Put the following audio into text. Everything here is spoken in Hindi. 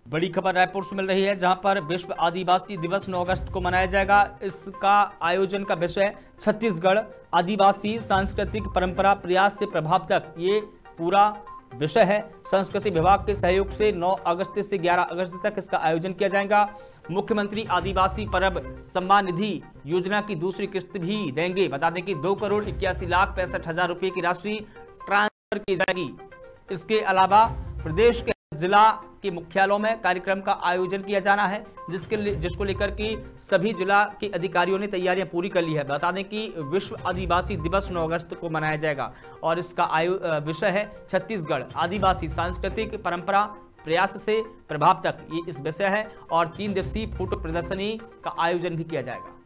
बड़ी खबर रायपुर से मिल रही है, जहां पर विश्व आदिवासी दिवस 9 अगस्त को मनाया जाएगा। इसका आयोजन का विषय छत्तीसगढ़ आदिवासी सांस्कृतिक परंपरा प्रयास से प्रभाव तक, ये पूरा विषय है। संस्कृति विभाग के सहयोग से 9 अगस्त से 11 अगस्त तक इसका आयोजन किया जाएगा। मुख्यमंत्री आदिवासी परब सम्मान निधि योजना की दूसरी किस्त भी देंगे। बता दें कि 2,81,65,000 रुपए की राशि ट्रांसफर की जाएगी। इसके अलावा प्रदेश के जिला के मुख्यालयों में कार्यक्रम का आयोजन किया जाना है, जिसको लेकर कि सभी जिला के अधिकारियों ने तैयारियां पूरी कर ली है। बता दें कि विश्व आदिवासी दिवस 9 अगस्त को मनाया जाएगा और इसका विषय है छत्तीसगढ़ आदिवासी सांस्कृतिक परंपरा प्रयास से प्रभाव तक, ये इस विषय है। और 3 दिवसीय फोटो प्रदर्शनी का आयोजन भी किया जाएगा।